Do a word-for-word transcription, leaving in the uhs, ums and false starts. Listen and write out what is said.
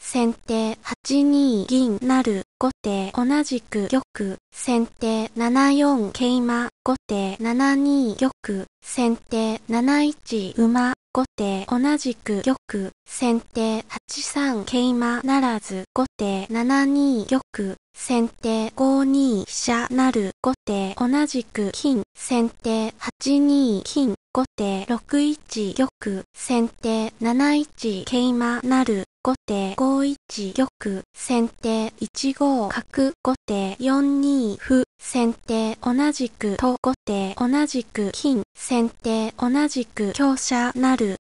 先手はちに銀成、後手同じく玉、先手ななよん桂馬、後手ななに玉、先手なないち馬、後手同じく玉、先手はちさん桂馬ならず、後手ななに玉、先手ごに飛車成、後手同じく金、先手はちに金、後手ろくいち玉、先手なないち桂馬成、後手ごいち玉、先手いちご角、後手よんに歩、先手同じくと、後手同じく金、先手同じく香車成、